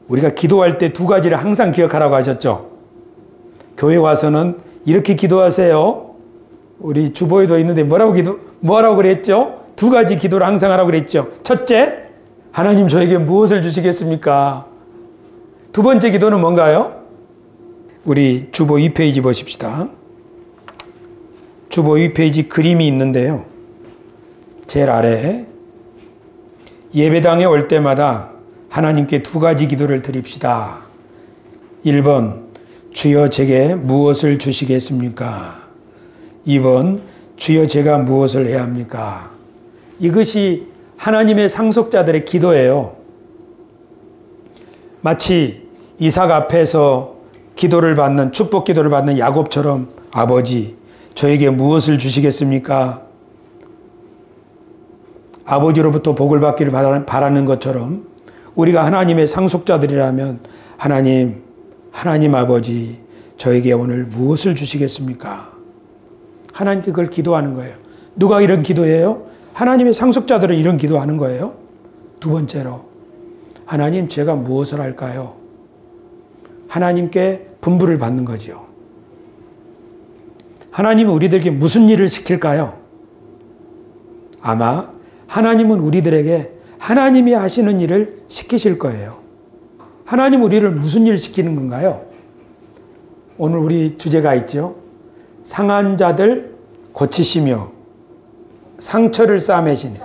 우리가 기도할 때 두 가지를 항상 기억하라고 하셨죠. 교회 와서는 이렇게 기도하세요. 우리 주보에도 있는데 뭐라고 그랬죠? 두 가지 기도를 항상 하라고 그랬죠. 첫째, 하나님 저에게 무엇을 주시겠습니까? 두 번째 기도는 뭔가요? 우리 주보 2페이지 보십시다. 주보 2페이지 그림이 있는데요. 제일 아래 예배당에 올 때마다 하나님께 두 가지 기도를 드립시다. 1번 주여 제게 무엇을 주시겠습니까? 2번 주여 제가 무엇을 해야 합니까? 이것이 하나님의 상속자들의 기도예요. 마치 이삭 앞에서 기도를 받는 축복 기도를 받는 야곱처럼 아버지 저에게 무엇을 주시겠습니까? 아버지로부터 복을 받기를 바라는 것처럼 우리가 하나님의 상속자들이라면 하나님 아버지 저에게 오늘 무엇을 주시겠습니까? 하나님께 그걸 기도하는 거예요. 누가 이런 기도해요? 하나님의 상속자들은 이런 기도하는 거예요. 두 번째로 하나님 제가 무엇을 할까요? 하나님께 분부를 받는 거죠. 하나님은 우리들에게 무슨 일을 시킬까요? 아마 하나님은 우리들에게 하나님이 하시는 일을 시키실 거예요. 하나님은 우리를 무슨 일을 시키는 건가요? 오늘 우리 주제가 있죠. 상한 자들 고치시며 상처를 싸매시네.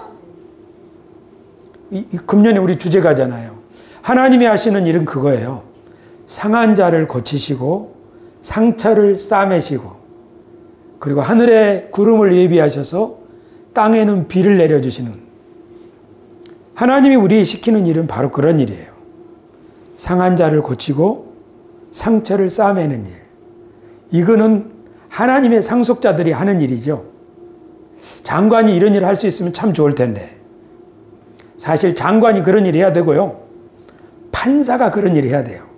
금년에 우리 주제가잖아요. 하나님이 하시는 일은 그거예요. 상한 자를 고치시고 상처를 싸매시고 그리고 하늘에 구름을 예비하셔서 땅에는 비를 내려주시는 하나님이 우리 시키는 일은 바로 그런 일이에요. 상한 자를 고치고 상처를 싸매는 일. 이거는 하나님의 상속자들이 하는 일이죠. 장관이 이런 일을 할 수 있으면 참 좋을 텐데 사실 장관이 그런 일을 해야 되고요. 판사가 그런 일을 해야 돼요.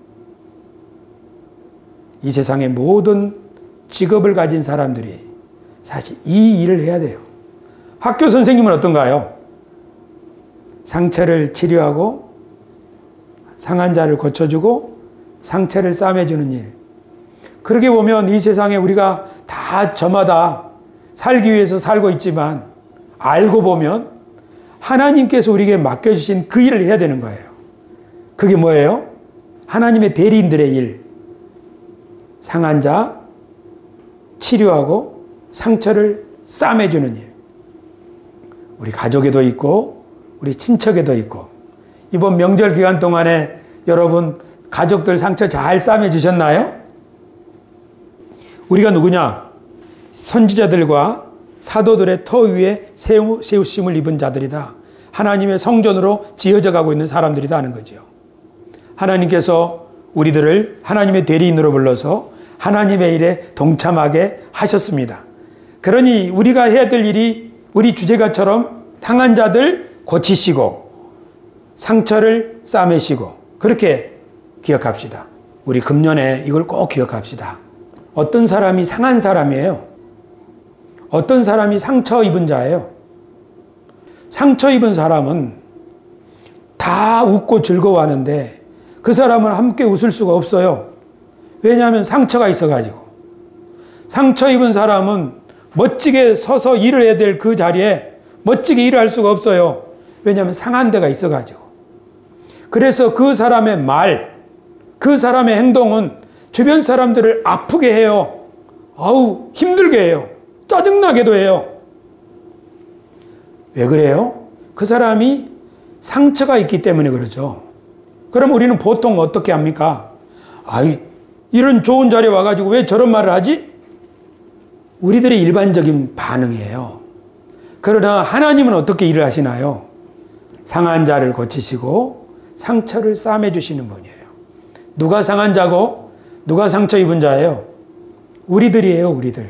이 세상의 모든 직업을 가진 사람들이 사실 이 일을 해야 돼요. 학교 선생님은 어떤가요? 상처를 치료하고 상한 자를 고쳐주고 상처를 싸매주는 일. 그렇게 보면 이 세상에 우리가 다 저마다 살기 위해서 살고 있지만 알고 보면 하나님께서 우리에게 맡겨주신 그 일을 해야 되는 거예요. 그게 뭐예요? 하나님의 대리인들의 일. 상한 자 치료하고 상처를 싸매주는 일. 우리 가족에도 있고 우리 친척에도 있고 이번 명절 기간 동안에 여러분 가족들 상처 잘 싸매주셨나요? 우리가 누구냐? 선지자들과 사도들의 터 위에 세우심을 입은 자들이다. 하나님의 성전으로 지어져 가고 있는 사람들이다 하는 거죠. 하나님께서 우리들을 하나님의 대리인으로 불러서 하나님의 일에 동참하게 하셨습니다. 그러니 우리가 해야 될 일이 우리 주제가처럼 상한 자들 고치시고 상처를 싸매시고 그렇게 기억합시다. 우리 금년에 이걸 꼭 기억합시다. 어떤 사람이 상한 사람이에요. 어떤 사람이 상처 입은 자예요. 상처 입은 사람은 다 웃고 즐거워하는데 그 사람은 함께 웃을 수가 없어요. 왜냐하면 상처가 있어가지고. 상처 입은 사람은 멋지게 서서 일을 해야 될 그 자리에 멋지게 일을 할 수가 없어요. 왜냐하면 상한 데가 있어가지고. 그래서 그 사람의 말, 그 사람의 행동은 주변 사람들을 아프게 해요. 아우, 힘들게 해요. 짜증나게도 해요. 왜 그래요? 그 사람이 상처가 있기 때문에 그러죠. 그럼 우리는 보통 어떻게 합니까? 아이, 이런 좋은 자리에 와가지고 왜 저런 말을 하지? 우리들의 일반적인 반응이에요. 그러나 하나님은 어떻게 일을 하시나요? 상한 자를 고치시고 상처를 싸매주시는 분이에요. 누가 상한 자고 누가 상처 입은 자예요? 우리들이에요, 우리들.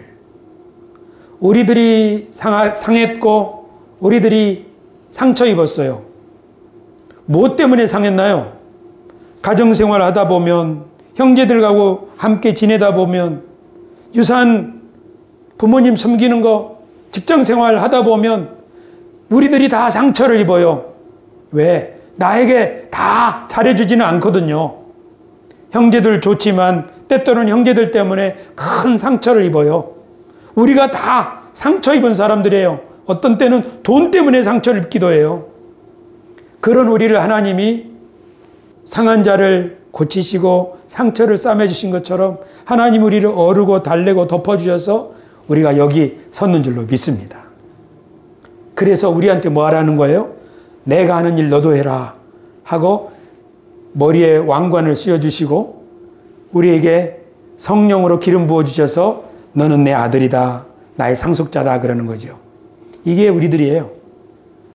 우리들이 상했고 우리들이 상처 입었어요. 무엇 때문에 상했나요? 가정생활 하다 보면 형제들하고 함께 지내다 보면 유산 부모님 섬기는 거 직장생활 하다 보면 우리들이 다 상처를 입어요. 왜? 나에게 다 잘해주지는 않거든요. 형제들 좋지만 때때로는 형제들 때문에 큰 상처를 입어요. 우리가 다 상처 입은 사람들이에요. 어떤 때는 돈 때문에 상처를 입기도 해요. 그런 우리를 하나님이 상한 자를 고치시고 상처를 싸매주신 것처럼 하나님 우리를 어르고 달래고 덮어주셔서 우리가 여기 섰는 줄로 믿습니다. 그래서 우리한테 뭐 하라는 거예요? 내가 하는 일 너도 해라 하고 머리에 왕관을 씌워주시고 우리에게 성령으로 기름 부어주셔서 너는 내 아들이다, 나의 상속자다 그러는 거죠. 이게 우리들이에요.